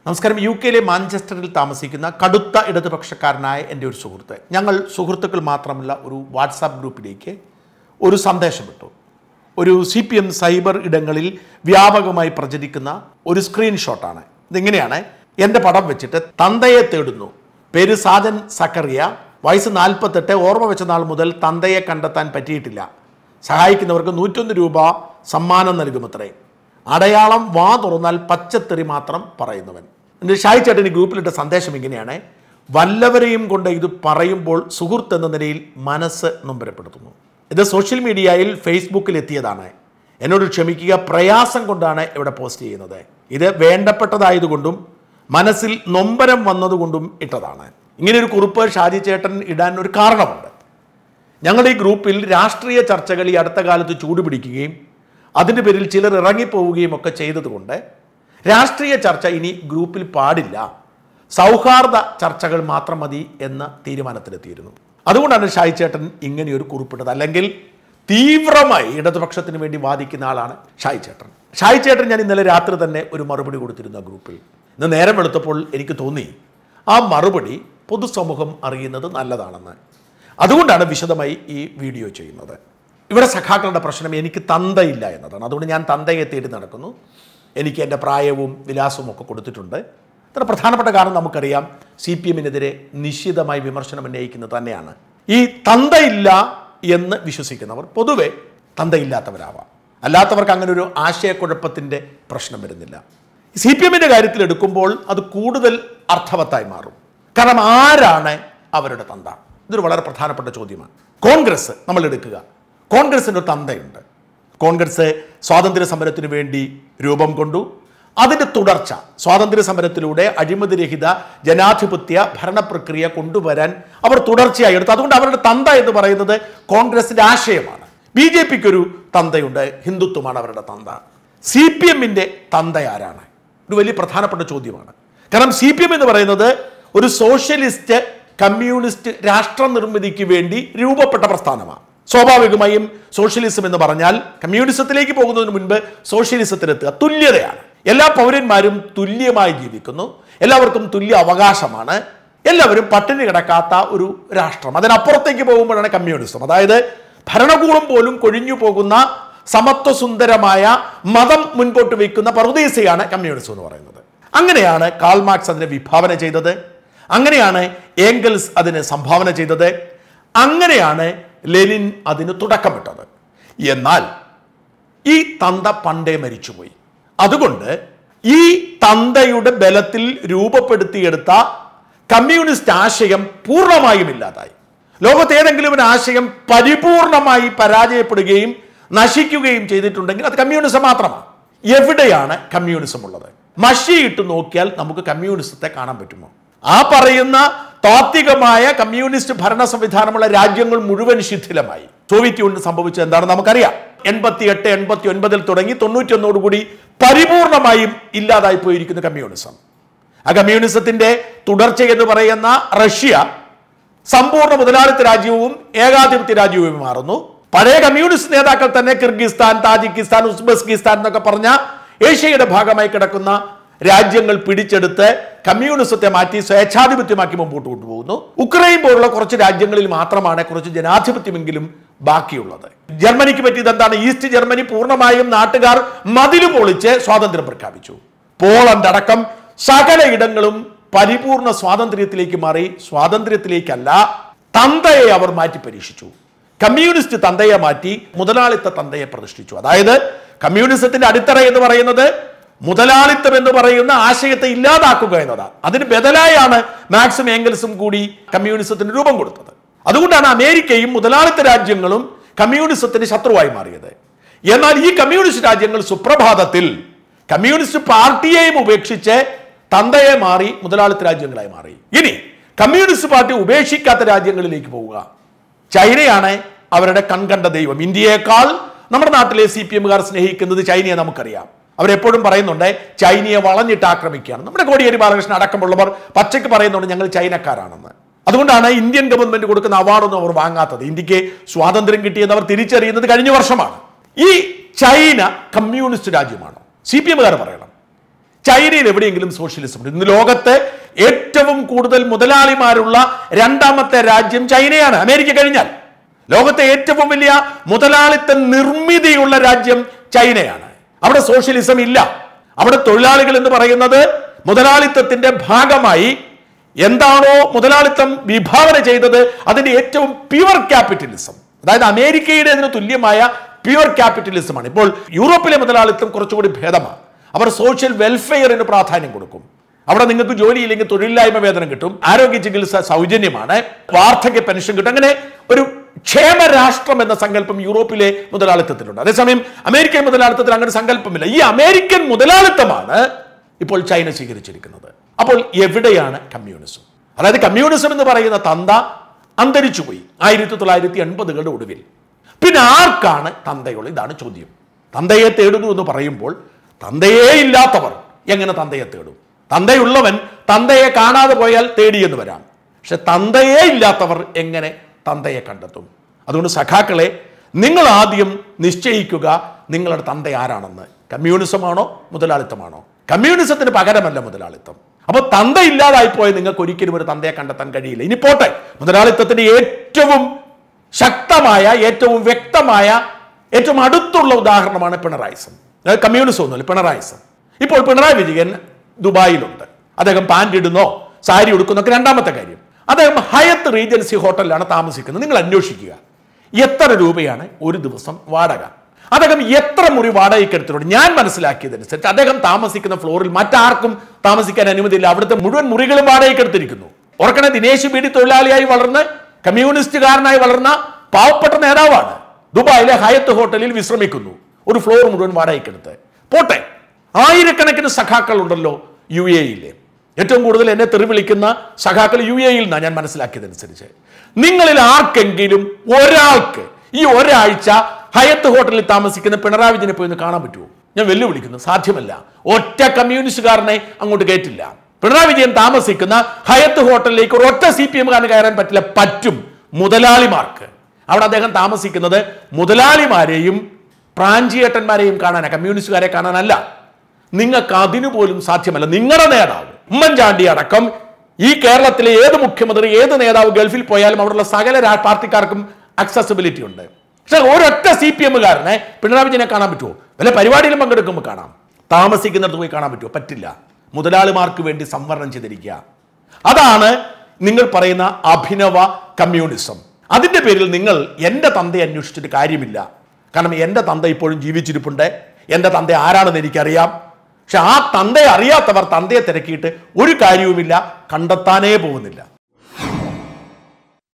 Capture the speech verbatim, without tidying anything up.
നമസ്കാരം. യു കെയിലെ മാഞ്ചസ്റ്ററിൽ താമസിക്കുന്ന കടുത്ത ഇടതുപക്ഷക്കാരനായ എൻ്റെ ഒരു സുഹൃത്ത്, ഞങ്ങൾ സുഹൃത്തുക്കൾ മാത്രമല്ല ഒരു വാട്സാപ്പ് ഗ്രൂപ്പിലേക്ക് ഒരു സന്ദേശം ഇട്ടു. ഒരു സി പി എം സൈബർ ഇടങ്ങളിൽ വ്യാപകമായി പ്രചരിക്കുന്ന ഒരു സ്ക്രീൻഷോട്ടാണ്. ഇതിങ്ങനെയാണ്: എൻ്റെ പടം വെച്ചിട്ട് തന്തയെ തേടുന്നു, പേര് സാജൻ സക്കറിയ, വയസ്സ് നാൽപ്പത്തെട്ട്, ഓർമ്മ വെച്ച നാൾ മുതൽ തന്തയെ കണ്ടെത്താൻ പറ്റിയിട്ടില്ല, സഹായിക്കുന്നവർക്ക് നൂറ്റൊന്ന് രൂപ സമ്മാനം നൽകുമത്രേ, അടയാളം വാ തുറന്നാൽ പച്ചത്തെറി മാത്രം പറയുന്നവൻ. എൻ്റെ ഷായി ചേട്ടൻ ഈ ഗ്രൂപ്പിലിട്ട സന്ദേശം ഇങ്ങനെയാണ്: വല്ലവരെയും കൊണ്ട് ഇത് പറയുമ്പോൾ സുഹൃത്ത് എന്ന നിലയിൽ മനസ്സ് നൊമ്പരപ്പെടുത്തുന്നു. ഇത് സോഷ്യൽ മീഡിയയിൽ ഫേസ്ബുക്കിൽ എത്തിയതാണ്. എന്നോട് ക്ഷമിക്കുക, പ്രയാസം കൊണ്ടാണ് ഇവിടെ പോസ്റ്റ് ചെയ്യുന്നത്. ഇത് വേണ്ടപ്പെട്ടതായതുകൊണ്ടും മനസ്സിൽ നൊമ്പരം വന്നതുകൊണ്ടും ഇട്ടതാണ്. ഇങ്ങനെയൊരു കുറിപ്പ് ഷാജി ചേട്ടൻ ഇടാൻ ഒരു കാരണമുണ്ട്. ഞങ്ങളുടെ ഈ ഗ്രൂപ്പിൽ രാഷ്ട്രീയ ചർച്ചകൾ ഈ അടുത്ത കാലത്ത് ചൂടുപിടിക്കുകയും അതിൻ്റെ പേരിൽ ചിലർ ഇറങ്ങിപ്പോവുകയും ഒക്കെ ചെയ്തതുകൊണ്ട് രാഷ്ട്രീയ ചർച്ച ഇനി ഗ്രൂപ്പിൽ പാടില്ല, സൗഹാർദ്ദ ചർച്ചകൾ മാത്രം മതി എന്ന തീരുമാനത്തിലെത്തിയിരുന്നു. അതുകൊണ്ടാണ് ഷായി ചേട്ടൻ ഇങ്ങനെയൊരു കുറിപ്പിട്ടത്. അല്ലെങ്കിൽ തീവ്രമായി ഇടതുപക്ഷത്തിന് വേണ്ടി വാദിക്കുന്ന ആളാണ് ഷായി ചേട്ടൻ. ഷായി ചേട്ടൻ ഞാൻ ഇന്നലെ രാത്രി തന്നെ ഒരു മറുപടി കൊടുത്തിരുന്നു ആ ഗ്രൂപ്പിൽ. ഇന്ന് നേരം വെളുത്തപ്പോൾ എനിക്ക് തോന്നി ആ മറുപടി പൊതുസമൂഹം അറിയുന്നത് നല്ലതാണെന്ന്. അതുകൊണ്ടാണ് വിശദമായി ഈ വീഡിയോ ചെയ്യുന്നത്. ഇവിടെ സഖാക്കളുടെ പ്രശ്നം എനിക്ക് തന്തയില്ല എന്നതാണ്. അതുകൊണ്ട് ഞാൻ തന്തയെ തേടി നടക്കുന്നു. എനിക്ക് എൻ്റെ പ്രായവും വിലാസവും ഒക്കെ കൊടുത്തിട്ടുണ്ട്. ഇത്ര പ്രധാനപ്പെട്ട കാരണം നമുക്കറിയാം, സി പി എമ്മിനെതിരെ നിശ്ചിതമായി വിമർശനം ഉന്നയിക്കുന്നത് തന്നെയാണ്. ഈ തന്തയില്ല എന്ന് വിശ്വസിക്കുന്നവർ പൊതുവെ തന്തയില്ലാത്തവരാവാം. അല്ലാത്തവർക്ക് അങ്ങനെ ഒരു ആശയക്കുഴപ്പത്തിൻ്റെ പ്രശ്നം വരുന്നില്ല. സി പി എമ്മിൻ്റെ കാര്യത്തിൽ എടുക്കുമ്പോൾ അത് കൂടുതൽ അർത്ഥവത്തായി മാറും. കാരണം ആരാണ് അവരുടെ തന്ത? ഇതൊരു വളരെ പ്രധാനപ്പെട്ട ചോദ്യമാണ്. കോൺഗ്രസ് നമ്മൾ എടുക്കുക. കോൺഗ്രസിന് ഒരു തന്തയുണ്ട്. കോൺഗ്രസ് സ്വാതന്ത്ര്യ സമരത്തിന് വേണ്ടി രൂപം കൊണ്ടു. അതിൻ്റെ തുടർച്ച സ്വാതന്ത്ര്യ സമരത്തിലൂടെ അഴിമതിരഹിത ജനാധിപത്യ ഭരണപ്രക്രിയ കൊണ്ടുവരാൻ അവർ തുടർച്ചയായി എടുത്തു. അതുകൊണ്ട് അവരുടെ തന്ത എന്ന് പറയുന്നത് കോൺഗ്രസിൻ്റെ ആശയമാണ്. ബി ജെ പിക്ക് ഒരു തന്തയുണ്ട്, ഹിന്ദുത്വമാണ് അവരുടെ തന്ത. സി പി എമ്മിൻ്റെ തന്ത ആരാണ്? ഒരു വലിയ പ്രധാനപ്പെട്ട ചോദ്യമാണ്. കാരണം സി പി എം എന്ന് പറയുന്നത് ഒരു സോഷ്യലിസ്റ്റ് കമ്മ്യൂണിസ്റ്റ് രാഷ്ട്ര നിർമ്മിതിക്ക് വേണ്ടി രൂപപ്പെട്ട പ്രസ്ഥാനമാണ്. സ്വാഭാവികമായും സോഷ്യലിസം എന്ന് പറഞ്ഞാൽ കമ്മ്യൂണിസത്തിലേക്ക് പോകുന്നതിന് മുൻപ് സോഷ്യലിസത്തിലെത്തുക തുല്യതയാണ്. എല്ലാ പൗരന്മാരും തുല്യമായി ജീവിക്കുന്നു, എല്ലാവർക്കും തുല്യ അവകാശമാണ്, എല്ലാവരും പട്ടിണി കിടക്കാത്ത ഒരു രാഷ്ട്രം. അതിനപ്പുറത്തേക്ക് പോകുമ്പോഴാണ് കമ്മ്യൂണിസം. അതായത് ഭരണകൂടം പോലും കൊഴിഞ്ഞു പോകുന്ന സമത്വസുന്ദരമായ മതം മുൻപോട്ട് വയ്ക്കുന്ന പറുദീസയാണ് കമ്മ്യൂണിസം എന്ന് പറയുന്നത്. അങ്ങനെയാണ് കാൾ മാർക്സ് അതിനെ വിഭാവന ചെയ്തത്, അങ്ങനെയാണ് ഏംഗൽസ് അതിന് സംഭാവന ചെയ്തത്, അങ്ങനെയാണ് ലെനിൻ അതിന് തുടക്കമിട്ടത്. എന്നാൽ ഈ തന്ത പണ്ടേ മരിച്ചുപോയി. അതുകൊണ്ട് ഈ തന്തയുടെ ബലത്തിൽ രൂപപ്പെടുത്തിയെടുത്ത കമ്മ്യൂണിസ്റ്റ് ആശയം പൂർണ്ണമായും ഇല്ലാതായി. ലോകത്ത് ഏതെങ്കിലും ഒരു ആശയം പരിപൂർണമായി പരാജയപ്പെടുകയും നശിക്കുകയും ചെയ്തിട്ടുണ്ടെങ്കിൽ അത് കമ്മ്യൂണിസം മാത്രമാണ്. എവിടെയാണ് കമ്മ്യൂണിസം ഉള്ളത്? മഷിയിട്ട് നോക്കിയാൽ നമുക്ക് കമ്മ്യൂണിസത്തെ കാണാൻ പറ്റുമോ? ആ പറയുന്ന താത്വികമായ കമ്മ്യൂണിസ്റ്റ് ഭരണ സംവിധാനമുള്ള രാജ്യങ്ങൾ മുഴുവൻ ശിഥിലമായി. സോവിയറ്റ് യൂണിയൻ സംഭവിച്ചത് എന്താണെന്ന് നമുക്കറിയാം. എൺപത്തി എട്ട് എൺപത്തി ഒൻപതിൽ തുടങ്ങി തൊണ്ണൂറ്റി ഒന്നോടുകൂടി പരിപൂർണമായും ഇല്ലാതായി പോയിരിക്കുന്ന കമ്മ്യൂണിസം. ആ കമ്മ്യൂണിസത്തിന്റെ തുടർച്ച എന്ന് പറയുന്ന റഷ്യ സമ്പൂർണ്ണ മുതലാളിത്ത രാജ്യവും ഏകാധിപത്യ രാജ്യവും മാറുന്നു. പഴയ കമ്മ്യൂണിസ്റ്റ് നേതാക്കൾ തന്നെ കിർഗിസ്ഥാൻ, താജിക്കിസ്ഥാൻ, ഉസ്ബെക്കിസ്ഥാൻ എന്നൊക്കെ പറഞ്ഞ ഏഷ്യയുടെ ഭാഗമായി കിടക്കുന്ന രാജ്യങ്ങൾ പിടിച്ചെടുത്ത് കമ്മ്യൂണിസത്തെ മാറ്റി സ്വേച്ഛാധിപത്യമാക്കി മുമ്പോട്ട് കൊണ്ടുപോകുന്നു. ഉക്രൈൻ പോലുള്ള കുറച്ച് രാജ്യങ്ങളിൽ മാത്രമാണ് കുറച്ച് ജനാധിപത്യമെങ്കിലും ബാക്കിയുള്ളത്. ജർമ്മനിക്ക് പറ്റിയത് എന്താണ്? ഈസ്റ്റ് ജർമ്മനി പൂർണ്ണമായും നാട്ടുകാർ മതില് പൊളിച്ച് സ്വാതന്ത്ര്യം പ്രഖ്യാപിച്ചു. പോളണ്ട് അടക്കം സകല ഇടങ്ങളും പരിപൂർണ സ്വാതന്ത്ര്യത്തിലേക്ക് മാറി. സ്വാതന്ത്ര്യത്തിലേക്കല്ല, തന്തയെ അവർ മാറ്റി പരീക്ഷിച്ചു. കമ്മ്യൂണിസ്റ്റ് തന്തയെ മാറ്റി മുതലാളിത്ത തന്തയെ പ്രതിഷ്ഠിച്ചു. അതായത് കമ്മ്യൂണിസത്തിന്റെ അടിത്തറ എന്ന് പറയുന്നത് മുതലാളിത്തം എന്ന് പറയുന്ന ആശയത്തെ ഇല്ലാതാക്കുക എന്നതാണ്. അതിന് ബദലായാണ് മാർക്സും ഏംഗൽസും കൂടി കമ്മ്യൂണിസത്തിന് രൂപം കൊടുത്തത്. അതുകൊണ്ടാണ് അമേരിക്കയും മുതലാളിത്ത രാജ്യങ്ങളും കമ്മ്യൂണിസത്തിന് ശത്രുവായി മാറിയത്. എന്നാൽ ഈ കമ്മ്യൂണിസ്റ്റ് രാജ്യങ്ങൾ സുപ്രഭാതത്തിൽ കമ്മ്യൂണിസ്റ്റ് പാർട്ടിയെയും ഉപേക്ഷിച്ച് തന്തയെ മാറി മുതലാളിത്ത രാജ്യങ്ങളായി മാറി. ഇനി കമ്മ്യൂണിസ്റ്റ് പാർട്ടി ഉപേക്ഷിക്കാത്ത രാജ്യങ്ങളിലേക്ക് പോവുക. ചൈനയാണ് അവരുടെ കൺകണ്ട ദൈവം. ഇന്ത്യയേക്കാൾ നമ്മുടെ നാട്ടിലെ സി പി എമ്മുകാർ സ്നേഹിക്കുന്നത് ചൈനയെ നമുക്കറിയാം. അവരെപ്പോഴും പറയുന്നുണ്ട് ചൈനയെ വളഞ്ഞിട്ട് ആക്രമിക്കുകയാണ്. നമ്മുടെ കോടിയേരി ബാലകൃഷ്ണൻ അടക്കമുള്ളവർ പച്ചയ്ക്ക് പറയുന്നുണ്ട് ഞങ്ങൾ ചൈനക്കാരാണെന്ന്. അതുകൊണ്ടാണ് ഇന്ത്യൻ ഗവൺമെന്റ് കൊടുക്കുന്ന അവാർഡൊന്നും അവർ വാങ്ങാത്തത്. ഇന്ത്യക്ക് സ്വാതന്ത്ര്യം കിട്ടിയെന്ന് അവർ തിരിച്ചറിയുന്നത് കഴിഞ്ഞ വർഷമാണ്. ഈ ചൈന കമ്മ്യൂണിസ്റ്റ് രാജ്യമാണോ? സി പി എമ്മുകാർ പറയണം. ചൈനയിൽ എവിടെയെങ്കിലും സോഷ്യലിസം ഉണ്ട്? ഇന്ന് ലോകത്തെ ഏറ്റവും കൂടുതൽ മുതലാളിമാരുള്ള രണ്ടാമത്തെ രാജ്യം ചൈനയാണ്, അമേരിക്ക കഴിഞ്ഞാൽ. ലോകത്തെ ഏറ്റവും വലിയ മുതലാളിത്ത നിർമ്മിതിയുള്ള രാജ്യം ചൈനയാണ്. അവിടെ സോഷ്യലിസം ഇല്ല. അവിടെ തൊഴിലാളികൾ എന്ന് പറയുന്നത് മുതലാളിത്തത്തിന്റെ ഭാഗമായി എന്താണോ മുതലാളിത്തം വിഭാവന ചെയ്തത് അതിന്റെ ഏറ്റവും പ്യുവർ ക്യാപിറ്റലിസം, അതായത് അമേരിക്കയുടെ അതിന് തുല്യമായ പ്യുവർ ക്യാപിറ്റലിസമാണ്. ഇപ്പോൾ യൂറോപ്പിലെ മുതലാളിത്തം കുറച്ചുകൂടി ഭേദമാണ്. അവർ സോഷ്യൽ വെൽഫെയറിന് പ്രാധാന്യം കൊടുക്കും. അവിടെ നിങ്ങൾക്ക് ജോലിയില്ലെങ്കിൽ തൊഴിലില്ലായ്മ വേതനം കിട്ടും, ആരോഗ്യ ചികിത്സ സൗജന്യമാണ്, വാർദ്ധക്യ പെൻഷൻ കിട്ടും. അങ്ങനെ ഒരു ക്ഷേമരാഷ്ട്രം എന്ന സങ്കല്പം യൂറോപ്പിലെ മുതലാളിത്തത്തിലുണ്ട്. അതേസമയം അമേരിക്കൻ മുതലാളിത്തത്തിൽ അങ്ങനെ സങ്കല്പമില്ല. ഈ അമേരിക്കൻ മുതലാളിത്തമാണ് ഇപ്പോൾ ചൈന സ്വീകരിച്ചിരിക്കുന്നത്. അപ്പോൾ എവിടെയാണ് കമ്മ്യൂണിസം? അതായത് കമ്മ്യൂണിസം എന്ന് പറയുന്ന തന്ത അന്തരിച്ചുപോയി ആയിരത്തി തൊള്ളായിരത്തി എൺപതുകളുടെ ഒടുവിൽ. പിന്നെ ആർക്കാണ് തന്തയുള്ളത്? ഇതാണ് ചോദ്യം. തന്തയെ തേടുന്നു എന്ന് പറയുമ്പോൾ തന്തയേ ഇല്ലാത്തവർ എങ്ങനെ തന്തയെ തേടും? തന്തയുള്ളവൻ തന്തയെ കാണാതെ പോയാൽ തേടിയെന്ന് വരാം. പക്ഷെ തന്തയേ ഇല്ലാത്തവർ എങ്ങനെ തന്തയെ കണ്ടെത്തും? അതുകൊണ്ട് സഖാക്കളെ, നിങ്ങൾ ആദ്യം നിശ്ചയിക്കുക നിങ്ങളുടെ തന്ത ആരാണെന്ന്. കമ്മ്യൂണിസമാണോ മുതലാളിത്തമാണോ? കമ്മ്യൂണിസത്തിന് പകരമല്ല മുതലാളിത്തം. അപ്പൊ തന്ത ഇല്ലാതായിപ്പോയ നിങ്ങൾക്ക് ഒരിക്കലും ഒരു തന്തയെ കണ്ടെത്താൻ കഴിയില്ല. ഇനി പോട്ടെ, മുതലാളിത്തത്തിന്റെ ഏറ്റവും ശക്തമായ, ഏറ്റവും വ്യക്തമായ, ഏറ്റവും അടുത്തുള്ള ഉദാഹരണമാണ് പിണറായിസം. അതായത് കമ്മ്യൂണിസം ഒന്നുമില്ല, പിണറായിസം. ഇപ്പോൾ പിണറായി വിജയൻ ദുബായിലുണ്ട്. അദ്ദേഹം പാൻറ് ഇടുന്നോ സാരി ഉടുക്കുന്നൊക്കെ രണ്ടാമത്തെ കാര്യം. അദ്ദേഹം ഹയത്ത് റീജൻസി ഹോട്ടലിലാണ് താമസിക്കുന്നത്. നിങ്ങൾ അന്വേഷിക്കുക എത്ര രൂപയാണ് ഒരു ദിവസം വാടക. അദ്ദേഹം എത്ര മുറി വാടകയ്ക്ക് എടുത്തിട്ടുണ്ട്? ഞാൻ മനസ്സിലാക്കിയതനുസരിച്ച് അദ്ദേഹം താമസിക്കുന്ന ഫ്ലോറിൽ മറ്റാർക്കും താമസിക്കാൻ അനുമതിയില്ല. അവിടുത്തെ മുഴുവൻ മുറികളും വാടകയ്ക്ക് എടുത്തിരിക്കുന്നു. ഓർക്കണേ, ദിനേശ് ബീഡി തൊഴിലാളിയായി വളർന്ന് കമ്മ്യൂണിസ്റ്റുകാരനായി വളർന്ന പാവപ്പെട്ട നേതാവാണ്. ദുബായിലെ ഹയത്ത് ഹോട്ടലിൽ വിശ്രമിക്കുന്നു, ഒരു ഫ്ലോർ മുഴുവൻ വാടകയ്ക്കെടുത്ത്. പോട്ടെ, ആയിരക്കണക്കിന് സഖാക്കൾ ഉണ്ടല്ലോ യു എയിലെ. ഏറ്റവും കൂടുതൽ എന്നെ തെറി വിളിക്കുന്ന സഖാക്കൾ യു എയിൽ നിന്നാണ് ഞാൻ മനസ്സിലാക്കിയതനുസരിച്ച്. നിങ്ങളിൽ ആർക്കെങ്കിലും ഒരാൾക്ക് ഈ ഒരാഴ്ച ഹയത്ത് ഹോട്ടലിൽ താമസിക്കുന്ന പിണറായി വിജയനെ പോയി ഒന്ന് കാണാൻ പറ്റുമോ? ഞാൻ വെല്ലുവിളിക്കുന്നു, സാധ്യമല്ല. ഒറ്റ കമ്മ്യൂണിസ്റ്റുകാരനെ അങ്ങോട്ട് കയറ്റില്ല. പിണറായി വിജയൻ താമസിക്കുന്ന ഹയത്ത് ഹോട്ടലിലേക്ക് ഒരു ഒറ്റ സി പി എമ്മുകാരന് കയറാൻ പറ്റില്ല. പറ്റും മുതലാളിമാർക്ക്. അവിടെ അദ്ദേഹം താമസിക്കുന്നത് മുതലാളിമാരെയും പ്രാഞ്ചിയേട്ടന്മാരെയും കാണാനാ, കമ്മ്യൂണിസ്റ്റുകാരെ കാണാനല്ല. നിങ്ങൾക്ക് അതിനു പോലും സാധ്യമല്ല. നിങ്ങളുടെ നേതാവ് ഉമ്മൻചാണ്ടി അടക്കം ഈ കേരളത്തിലെ ഏത് മുഖ്യമന്ത്രി, ഏത് നേതാവ് ഗൾഫിൽ പോയാലും അവിടെയുള്ള സകല പാർട്ടിക്കാർക്കും അക്സസിബിലിറ്റി ഉണ്ട്. പക്ഷെ ഒരൊറ്റ സി പി എമ്മുകാരനെ പിണറായി വിജയനെ കാണാൻ പറ്റുമോ? വല്ല പരിപാടിയിലും പങ്കെടുക്കുമ്പോൾ കാണാം. താമസിക്കുന്നിടത്ത് പോയി കാണാൻ പറ്റുമോ? പറ്റില്ല. മുതലാളിമാർക്ക് വേണ്ടി സംവരണം ചെയ്തിരിക്കുക. അതാണ് നിങ്ങൾ പറയുന്ന അഭിനവ കമ്മ്യൂണിസം. അതിന്റെ പേരിൽ നിങ്ങൾ എൻ്റെ തന്തയെ അന്വേഷിച്ചിട്ട് കാര്യമില്ല. കാരണം എൻ്റെ തന്ത ഇപ്പോഴും ജീവിച്ചിരിപ്പുണ്ട്. എൻ്റെ തന്ത ആരാണെന്ന് എനിക്കറിയാം. പക്ഷെ ആ തന്തയെ അറിയാത്തവർ തന്തയെ തിരക്കിയിട്ട് ഒരു കാര്യവുമില്ല, കണ്ടെത്താനേ പോകുന്നില്ല.